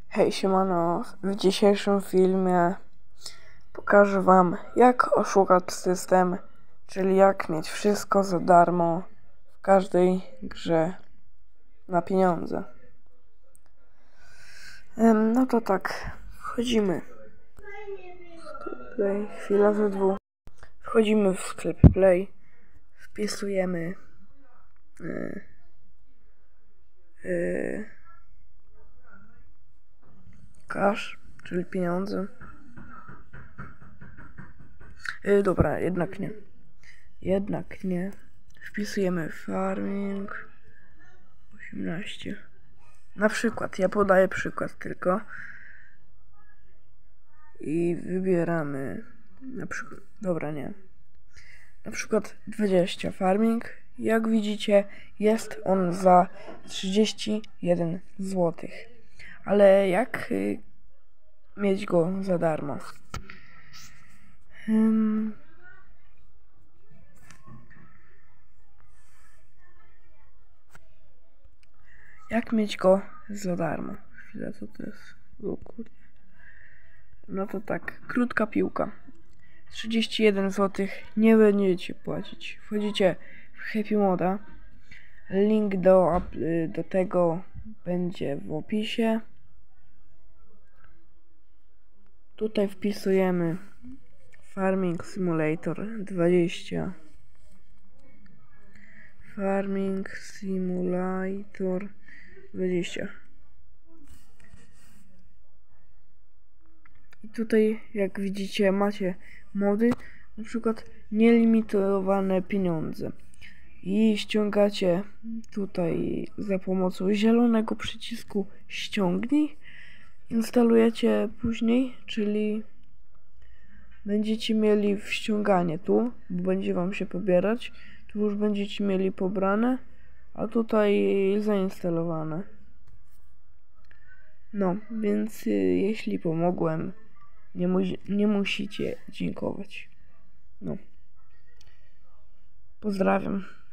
Hej, siemano, w dzisiejszym filmie pokażę wam, jak oszukać system, czyli jak mieć wszystko za darmo w każdej grze na pieniądze. No to tak, wchodzimy. Play, chwila ze dwóch. Wchodzimy w sklep Play, wpisujemy cash, czyli pieniądze. Dobra, jednak nie. Wpisujemy farming 18. Na przykład, ja podaję przykład tylko. I wybieramy na przykład, dobra, nie. Na przykład 20 farming. Jak widzicie, jest on za 31 zł. Ale jak mieć go za darmo? Jak mieć go za darmo? Chwilę, co to jest? O kurde. No to tak, krótka piłka. 31 zł nie będziecie płacić. Wchodzicie w Happy Moda. Link do tego będzie w opisie. Tutaj wpisujemy Farming Simulator 20. Farming Simulator 20. I tutaj, jak widzicie, macie mody, na przykład nielimitowane pieniądze. I ściągacie tutaj za pomocą zielonego przycisku ściągnij. Instalujecie później, czyli będziecie mieli ściąganie tu, bo będzie wam się pobierać. Tu już będziecie mieli pobrane, a tutaj zainstalowane. No, więc jeśli pomogłem, nie musicie dziękować. No. Pozdrawiam.